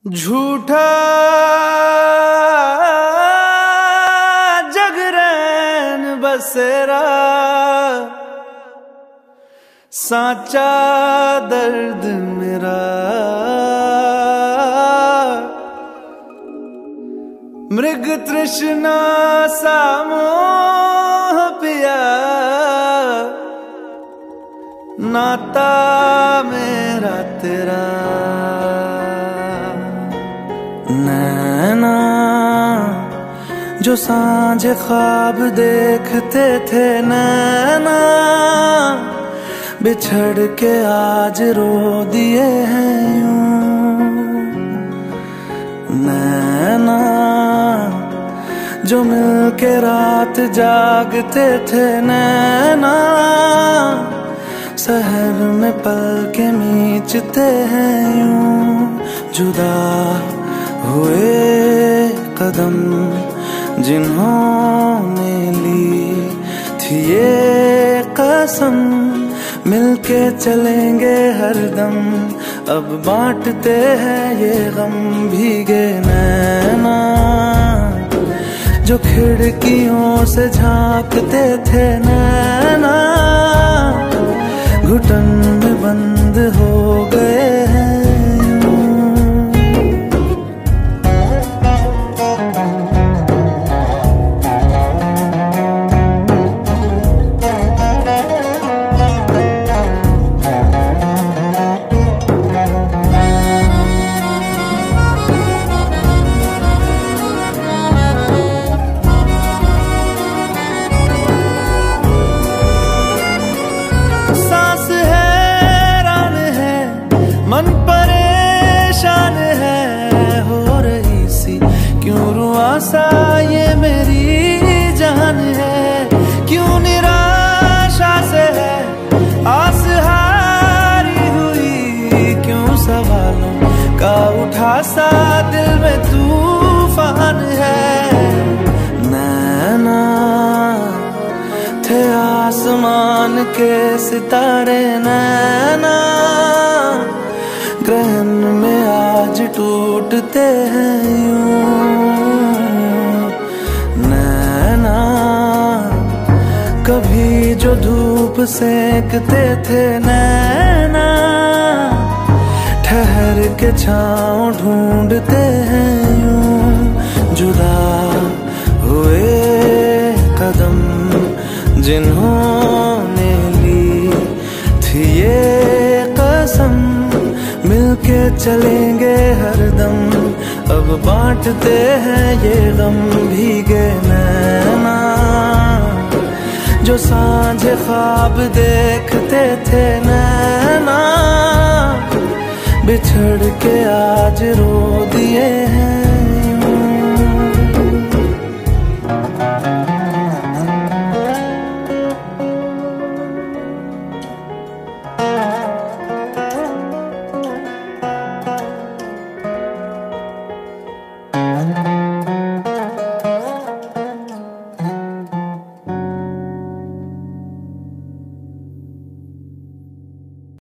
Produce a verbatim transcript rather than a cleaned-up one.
झूठा जगरैन बसेरा, साचा दर्द मेरा। मृग तृष्णा सा मोह पिया, नाता मेरा तेरा। नैना जो सांझ ख्वाब देखते थे, नैना बिछड़ के आज रो दिए हैं यूं। नैना जो मिल के रात जागते थे, नैना शहर में पल के मीचते हैं यूं। जुदा हुए कदम जिन्होंने ली थी ये कसम, मिलके चलेंगे हरदम। अब बांटते हैं ये गम। भीगे नैना जो खिड़कियों से झांकते थे, नैना घुटन में बंद हो गए हैं। मन परेशान है हो रही सी, क्यों रुआसा ये मेरी जान है। क्यों निराशा से है आस हारी हुई, क्यों सवालों का उठा सा दिल में तूफान है। नैना थे आसमान के सितारे, नैना ग्रहण में आज टूटते हैं यूं। नैना कभी जो धूप सेकते थे, नैना ठहर के छाँव ढूंढते हैं यूं। जुदा हुए कदम जिन्होंने ली थी ये कसम, मिलके चलेंगे हरदम। अब बांटते हैं ये गम। भीगे नैना जो सांझ ख्वाब देखते थे, नैना बिछड़ के आज रो दिए हैं।